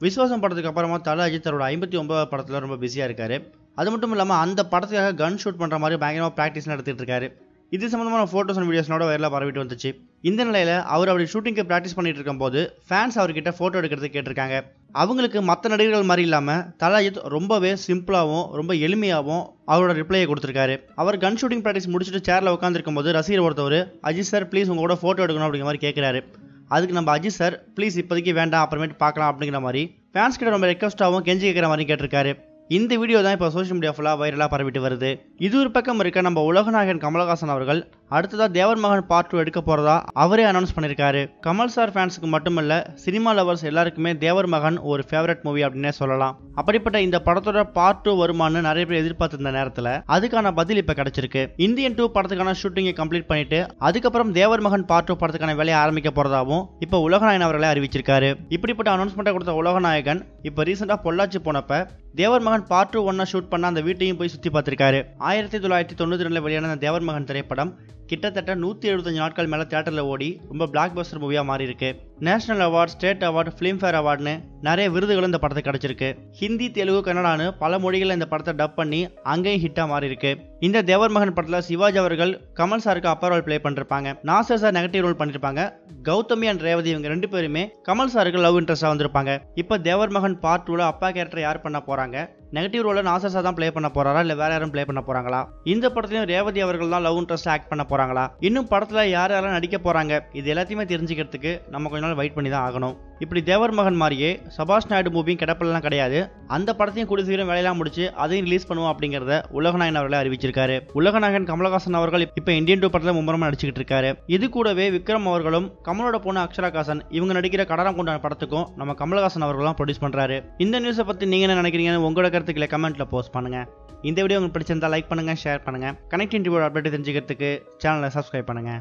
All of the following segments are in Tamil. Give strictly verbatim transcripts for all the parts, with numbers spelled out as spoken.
விஸ்வாசம் படத்துக்கு அப்புறமா தல அஜித் தன்னோட ஐம்பத்தி ஒன்பதாவது படத்துல ரொம்ப பிஸியா இருக்காரு. அது மட்டும் இல்லாம அந்த படத்துக்காக கன் ஷூட் பண்ற மாதிரி பயங்கரமா பிராக்டிஸ் நடத்திட்டு இருக்காரு. இது சம்பந்தமான போட்டோஸ் அண்ட் வீடியோஸ்னோட வைரலா பரவிட்டு வந்துச்சு. இந்த நிலையில அவர் அப்படி ஷூட்டிங்க்கு பிராக்டிஸ் பண்ணிட்டு இருக்கும்போது ஃபேன்ஸ் அவர்கிட்ட போட்டோ எடுக்கிறது கேட்டிருக்காங்க. அவங்களுக்கு மற்ற நடிகர்கள் மாதிரி இல்லாம தல அஜித் ரொம்பவே சிம்பிளாவும் ரொம்ப எளிமையாவும் அவரோட ரிப்ளையை கொடுத்திருக்காரு. அவர் கன் ஷூட்டிங் பிராக்டிஸ் முடிச்சுட்டு சேர்ல உட்காந்துருக்கும் போது ரசிகர் ஒருத்தவர் அஜித் சார் ப்ளீஸ் உங்களோட போட்டோ எடுக்கணும் அப்படிங்கிற மாதிரி கேட்கிறாரு. அதுக்கு நம்ம அஜித் சார் ப்ளீஸ் இப்போதைக்கு வேண்டாம் அப்புறமேட்டு பார்க்கலாம் அப்படிங்கிற மாதிரி ஃபேன்ஸ் கிட்ட ரொம்ப ரெக்வஸ்டாகவும் கெஞ்சி கேட்குற மாதிரி கேட்டிருக்காரு. இந்த வீடியோ தான் இப்போ சோஷியல் மீடியா ஃபுல்லாக வைரலாக பரவிட்டு வருது. இது ஒரு பக்கம் இருக்க நம்ம உலகநாயகன் கமலஹாசன் அவர்கள் அடுத்ததா தேவர் மகன் பார்ட் டூ எடுக்க போறதா அவரே அனௌன்ஸ் பண்ணியிருக்காரு. கமல் சார் ஃபேன்ஸுக்கு மட்டுமல்ல சினிமா லவர்ஸ் எல்லாருக்குமே தேவர் மகன் ஒரு ஃபேவரட் மூவி அப்படின்னே சொல்லலாம். அப்படிப்பட்ட இந்த படத்தோட பார்ட் டூ வருமானு நிறைய பேர் எதிர்பார்த்திருந்த நேரத்தில் அதுக்கான பதில் இப்போ கிடைச்சிருக்கு. இந்தியன் டூ படத்துக்கான ஷூட்டிங்கை கம்ப்ளீட் பண்ணிட்டு அதுக்கப்புறம் தேவர் மகன் பார்ட் டூ படத்துக்கான வேலையை ஆரம்பிக்க போறதாவும் இப்போ உலகநாயகன் அவர்களே அறிவிச்சிருக்காரு. இப்படிப்பட்ட அனௌன்ஸ்மெண்ட்டை கொடுத்த உலகநாயகன் இப்போ ரீசெண்டா பொள்ளாச்சி போனப்ப தேவர் மகன் பார்ட் டூ ஒன்னா ஷூட் பண்ண அந்த வீட்டையும் போய் சுத்தி பார்த்திருக்காரு. ஆயிரத்தி தொள்ளாயிரத்தி தொண்ணூத்தி ரெண்டுல வெளியான தேவர் மகன் திரைப்படம் கிட்டத்தட்ட நூற்றி எழுபத்தஞ்சு நாட்கள் மேலே தியேட்டரில் ஓடி ரொம்ப பிளாக் பஸ்டர் மூவியாக மாறி இருக்கு. National award, state award, Filmfare அவார்டுன்னு நிறைய விருதுகளும் இந்த படத்துக்கு கிடைச்சிருக்கு. ஹிந்தி, தெலுங்கு, கன்னடான்னு பல மொழிகளில் இந்த படத்தை டப் பண்ணி அங்கேயும் ஹிட்டாக மாறி இருக்கு. இந்த தேவர் மகன் படத்தில் சிவாஜி அவர்கள் கமல் சாருக்கு அப்பா ரோல் பிளே பண்ணிருப்பாங்க. நாசர் சார் நெகட்டிவ் ரோல் பண்ணிருப்பாங்க. கௌதமி அண்ட் ரேவதி இவங்க ரெண்டு பேருமே கமல் சாருக்கு லவ் இன்ட்ரெஸ்டாக வந்திருப்பாங்க. இப்போ தேவர் மகன் பார்ட் டூல அப்பா கேரக்டர் யார் பண்ண போறாங்க? நெகட்டிவ் ரோல நாசர் சார் தான் பிளே பண்ண போறாரா இல்ல வேற யாரும் பிளே பண்ண போறாங்களா? இந்த படத்திலும் ரேவதி அவர்கள் தான் லவ் இன்ட்ரெஸ்ட் ஆக்ட் பண்ண போறாங்களா? இன்னும் படத்துல யார் யாரெல்லாம் நடிக்க போறாங்க இது எல்லாத்தையுமே தெரிஞ்சுக்கிறதுக்கு நம்ம கொஞ்ச நாள் வெயிட் பண்ணி தான் ஆகணும். இப்படி தேவர் மகன் மாதிரியே சபாஷ் நாயுடு மூவியும் கிடப்பெல்லாம் கிடையாது. அந்த படத்தையும் கூடிய சீக்கிரம் வேலையெல்லாம் முடிச்சு அதையும் ரிலீஸ் பண்ணுவோம் அப்படிங்கறத உலகநாயகன் அவர்களே அறிவிச்சிருக்காரு. உலகநாயகன் கமலஹாசன் அவர்கள் இப்ப இந்தியன் டூ படத்துல மும்முரமா நடிச்சுக்கிட்டு இருக்காரு. இது கூடவே விக்ரம் அவர்களும் கமலோட பொண்ணு அக்ஷராகாசன் இவங்க நடிக்கிற கடலாம் கொண்டான படத்துக்கும் நம்ம கமலஹாசன் அவர்களும் ப்ரொடியூஸ் பண்றாரு. இந்த நியூஸை பத்தி நீங்க என்ன நினைக்கிறீங்கன்னு உங்களோட கருத்துக்களை கமெண்ட்ல போஸ்ட் பண்ணுங்க. இந்த வீடியோ உங்களுக்கு பிடிச்சிருந்தா லைக் பண்ணுங்க, ஷேர் பண்ணுங்க. கனெக்டிங் டிவியோட அப்டேட் தெரிஞ்சுக்கிறதுக்கு சேனலை சப்ஸ்கிரைப் பண்ணுங்க.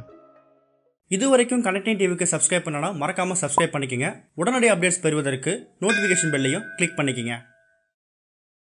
இது வரைக்கும் கனெக்டிங் டிவிக்கு சப்ஸ்கிரைப் பண்ணனா மறக்காம சப்ஸ்கிரைப் பண்ணிக்கங்க. உடனடி அப்டேட்ஸ் பெறுவதற்கு நோட்டிஃபிகேஷன் பெல்லையும் கிளிக் பண்ணிக்கங்க.